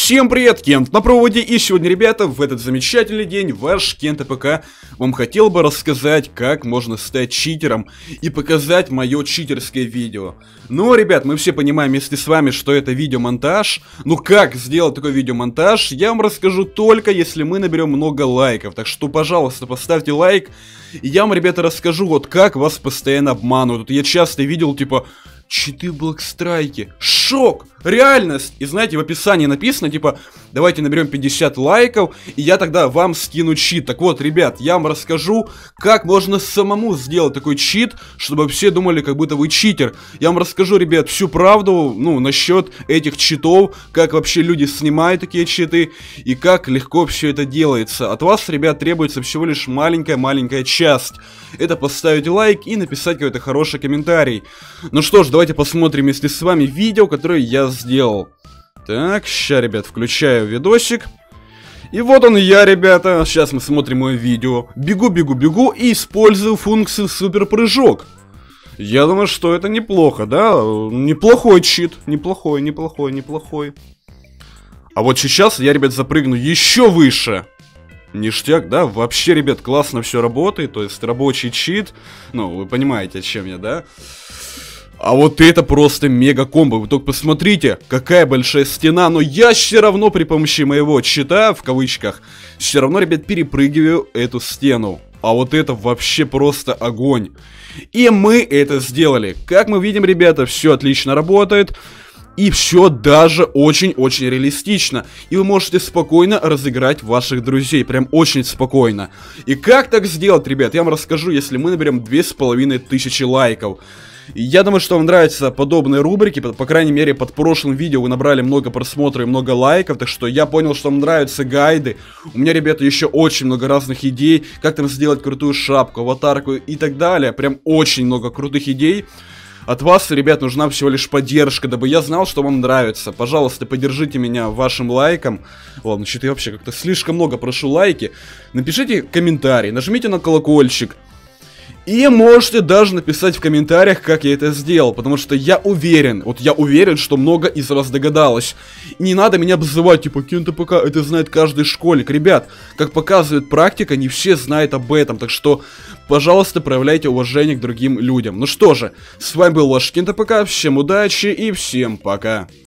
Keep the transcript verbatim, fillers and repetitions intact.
Всем привет, Кент на проводе, и сегодня, ребята, в этот замечательный день ваш Кент АПК вам хотел бы рассказать, как можно стать читером и показать мое читерское видео. Ну, ребят, мы все понимаем вместе с вами, что это видеомонтаж. Ну, как сделать такой видеомонтаж, я вам расскажу только если мы наберем много лайков. Так что, пожалуйста, поставьте лайк, и я вам, ребята, расскажу, вот как вас постоянно обманывают. Вот я часто видел, типа... Читы в Блэкстрайке. Шок! Реальность! И знаете, в описании написано, типа, давайте наберем пятьдесят лайков, и я тогда вам скину чит. Так вот, ребят, я вам расскажу, как можно самому сделать такой чит, чтобы все думали, как будто вы читер. Я вам расскажу, ребят, всю правду, ну, насчет этих читов, как вообще люди снимают такие читы, и как легко все это делается. От вас, ребят, требуется всего лишь маленькая-маленькая часть. Это поставить лайк и написать какой-то хороший комментарий. Ну что ж, давайте посмотрим вместе с вами видео, которое я сделал. Так, ща, ребят, включаю видосик. И вот он я, ребята. Сейчас мы смотрим мое видео. Бегу, бегу, бегу и использую функцию суперпрыжок. Я думаю, что это неплохо, да? Неплохой чит. Неплохой, неплохой, неплохой. А вот сейчас я, ребят, запрыгну еще выше. Ништяк, да? Вообще, ребят, классно все работает. То есть рабочий чит. Ну, вы понимаете, о чем я, да? А вот это просто мега комбо. Вы только посмотрите, какая большая стена. Но я все равно при помощи моего чита, в кавычках, все равно, ребят, перепрыгиваю эту стену. А вот это вообще просто огонь. И мы это сделали. Как мы видим, ребята, все отлично работает. И все даже очень-очень реалистично. И вы можете спокойно разыграть ваших друзей. Прям очень спокойно. И как так сделать, ребят, я вам расскажу, если мы наберем две с половиной тысячи лайков. И я думаю, что вам нравятся подобные рубрики. По, по крайней мере, под прошлым видео вы набрали много просмотров и много лайков. Так что я понял, что вам нравятся гайды. У меня, ребята, еще очень много разных идей. Как там сделать крутую шапку, аватарку и так далее. Прям очень много крутых идей. От вас, ребят, нужна всего лишь поддержка, дабы я знал, что вам нравится. Пожалуйста, поддержите меня вашим лайком. Ладно, что-то я вообще как-то слишком много прошу лайки. Напишите комментарий, нажмите на колокольчик. И можете даже написать в комментариях, как я это сделал. Потому что я уверен, вот я уверен, что много из вас догадалось. И не надо меня обзывать, типа, Кент АПК, это знает каждый школьник. Ребят, как показывает практика, не все знают об этом. Так что, пожалуйста, проявляйте уважение к другим людям. Ну что же, с вами был ваш Кент АПК, всем удачи и всем пока.